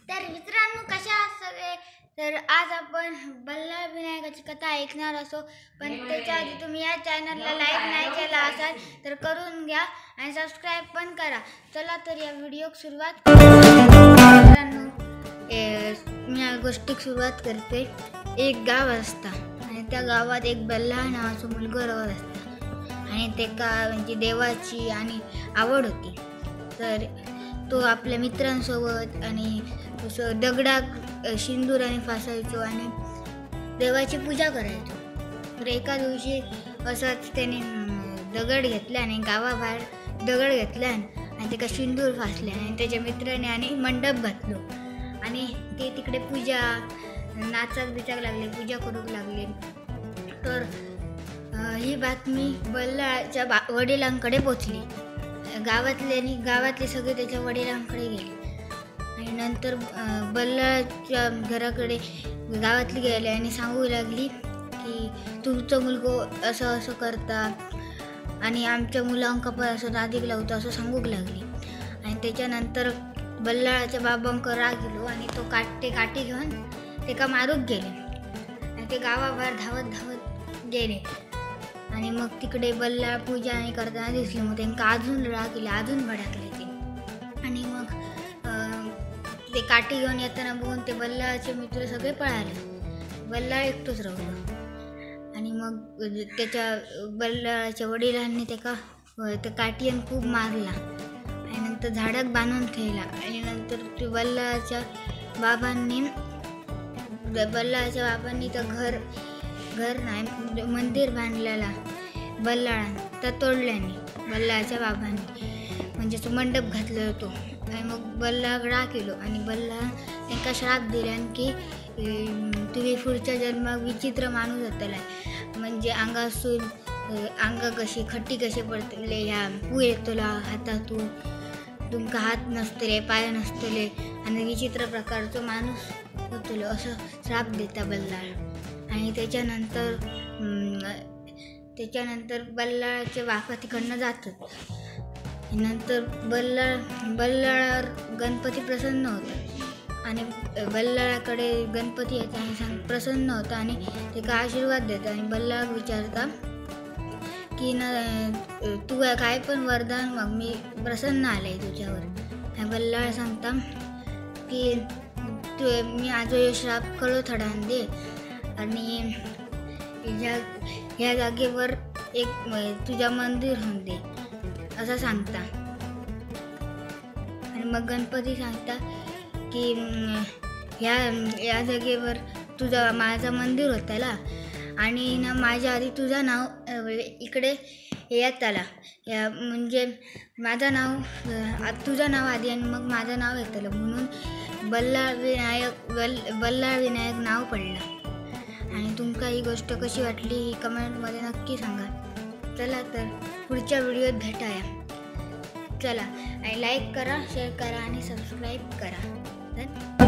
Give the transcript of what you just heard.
तर मित्रांनो कशा आहात सगळे. तर आज आपण बल्लाळ विनायकाची कथा ऐकणार असो, पण त्याच्या आधी तुम्ही या चॅनलला लाईक नाही केला असाल तर करून घ्या आणि सबस्क्राईब पण करा. चला तर या व्हिडिओक सुरुवात मित्रांनो. मी या गोष्टीक सुरुवात करते. एक गाव असता आणि त्या गावात एक बल्लाळ नावाचा मुलगा राहत असता आणि त्याका म्हणजे देवाची आणि आवड होती. तर तो आपल्या मित्रांसोबत आणि दगडाक सिंदूर आणि फासायचो आणि देवाची पूजा करायचो. तर एका दिवशी असंच त्याने दगड घेतला आणि गावाबाहेर दगड घेतला आणि त्याला सिंदूर फासले आणि त्याच्या मित्राने आणि मंडप घातलो आणि ते तिकडे पूजा नाचक बिचाक लागले, पूजा करूक लागले. तर ही बातमी बल्लाळच्या वडिलांकडे पोचली. गावातले सगळे त्याच्या वडिलांकडे गेले आणि नंतर बल्लाळच्या घराकडे गावातली गेले आणि सांगू लागली की तुमचं मुलगो असं असं करता आणि आमच्या मुलांका पण असं नादीक लावतो असं सांगूक लागली. आणि त्याच्यानंतर बल्लाळाच्या बाबांका राग गेलो आणि तो काठी घेऊन त्याला मारूक गेले आणि ते गावाबाहेर धावत गेले. आणि मग तिकडे बल्लाळ पूजा आणि करताना दिसले. मग त्यांना अजून राग गेले, अजून भडकले ते. आणि मग ते काठी घेऊन येताना बघून ते बल्लाळाचे मित्र सगळे पळाले. बल्लाळ एकटोच राहिलो. आणि मग त्याच्या बल्लाळाच्या वडिलांनी त्या काठीने खूप मारला आणि नंतर झाडाक बांधून ठेवला. आणि नंतर ते बल्लाळाच्या बाबांनी तर घर नाही मंदिर बांधलेला बल्लाळानं तर तोडल्याने बल्लाळाच्या बाबांनी म्हणजे तो मंडप घातला होतो. आणि मग बल्लाळ राग केलो आणि बल्लाळ त्यांना श्राप दिला की तुम्ही पुढच्या जन्मात विचित्र माणूस जातला, म्हणजे अंगासून कशी खट्टी कशी पडतले, ह्या पू येतला हातातून तुमका हात नसतले, पाय नसतले आणि विचित्र प्रकारचा माणूस होतलो असं श्राप देता बल्लाळ. आणि त्याच्यानंतर बल्लाळाचे बापा तिकडनं जातात. नंतर बल्लाळावर गणपती प्रसन्न होतात आणि बल्लाळाकडे गणपती येतात आणि प्रसन्न होता आणि त्याला आशीर्वाद देतात. आणि बल्लाळ विचारता की तू काय पण वरदान मग मी प्रसन्न आले तुझ्यावर. आणि बल्लाळ सांगता की मी आज श्राप कळो थडान दे आणि ह्या जागेवर एक तुझ्या मंदिर होऊन दे असं सांगता. आणि मग गणपती सांगता की या जागेवर माझा मंदिर होताला आणि ना माझ्या आधी तुझं नाव इकडे येत आला, म्हणजे तुझं नाव आधी आणि मग माझं नाव येतलं म्हणून बल्लाळ विनायक नाव पडला. आणि तुमका ही गोष्ट कशी वाटली ही कमेंटमध्ये नक्की सांगा. चला तर पुढच्या व्हिडिओत भेटाया. चला आणि लाईक करा, शेअर करा आणि सबस्क्राईब करा.